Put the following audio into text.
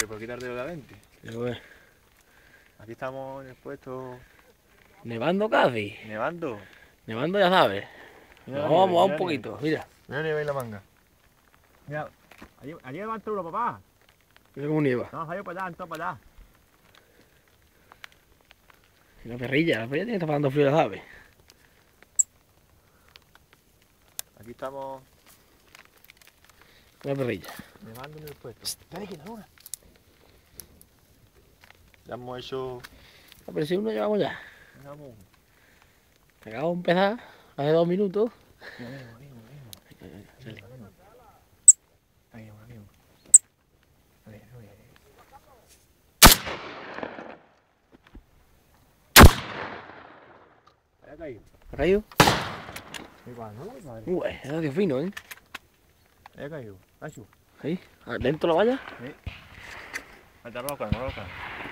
que por quitártelo de adentro. Pero bueno, Aquí estamos en el puesto nevando casi. nevando. Nevando ya sabes. Mira Nos la vamos a nieve, mojar mira un la nieve. poquito, mira. Mira la nieve y la manga. Mira, allí levanta uno, papá. Mira cómo nieva. Vamos a ir para allá, entonces para allá. Y la perrilla tiene que estar pasando frío, ya sabes. Aquí estamos La perrilla. nevando en el puesto. Espera que no. Ya hemos hecho. A ver si uno llevamos ya. Vamos. Acabamos de empezar hace 2 minutos. Haya caído. ¿Ha caído? Igual, ¿no? Uy, ha sido fino, ¿eh? Haya caído. Nacho. Ahí, dentro la valla. Alta roca, no roca.